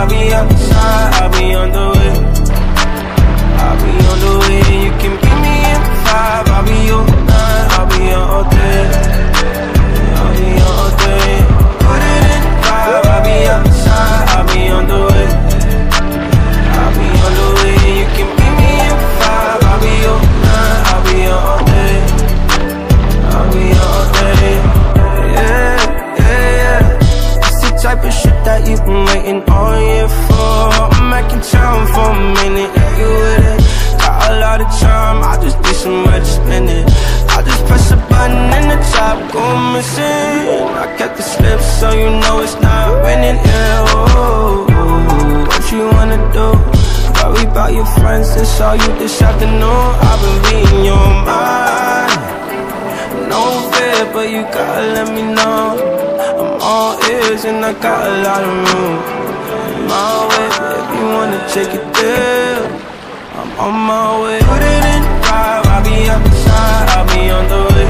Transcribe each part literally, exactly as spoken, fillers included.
I'll be outside, I'll be on the way. I'll be on the way, you can meet me at five. I'll be your nine, I'll be your all day. I'll be your all day. Put it in five, I'll be outside, I'll be on the way. I'll be on the way, you can meet me at five. I'll be your nine, I'll be your all day. I'll be your all day. Yeah, yeah, yeah. It's the type of shit that you've been waiting all year for. I'm back in town for a minute, yeah, you with it. Got a lot of time, I just need somewhere to spend it. I just press a button and the top go missing. I kept the slip so you know it's not raining, yeah, oh, what you wanna do? Worry about your friends, that's all you this afternoon. I've been reading your mind. No fear, but you gotta let me know. I'm all ears and I got a lot of room. I'm my way, if you wanna take it there, I'm on my way. Put it in five, I'll be outside, I'll be on the way.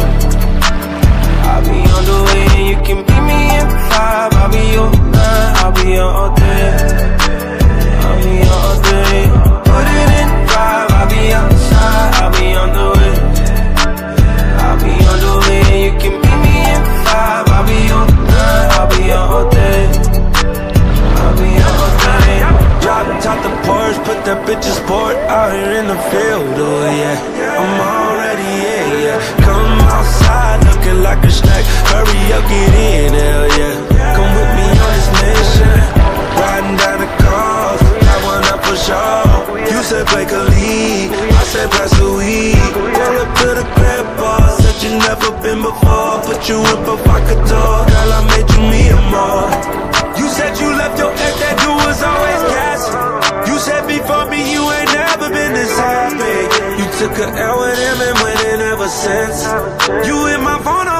I'll be on the way, and you can meet me at five. I'll be your nine, I'll be your all day. I'll be your all day. Put it in five, I'll be outside, I'll be on the way. I'll be on the way, and you can meet me at five. I'll be your nine, I'll be your all day. I'll be your all day. Drop top the Porsche, put that bitch's sport out here in the field, oh yeah. I'm already in, yeah. Come outside looking like a snack. Hurry up, get in, hell yeah. Come with me on this mission. Riding down the cars, got one up for sure. You said break a lead, I said pass the weed. Pull up to the crib bar, said you never been before. Put you in for vodka talk, girl I made you me a more. You said you left your ex, that dude was always gassing. You said before me you ain't never been this happy. You took a L with him and went in ever since. You hit my phone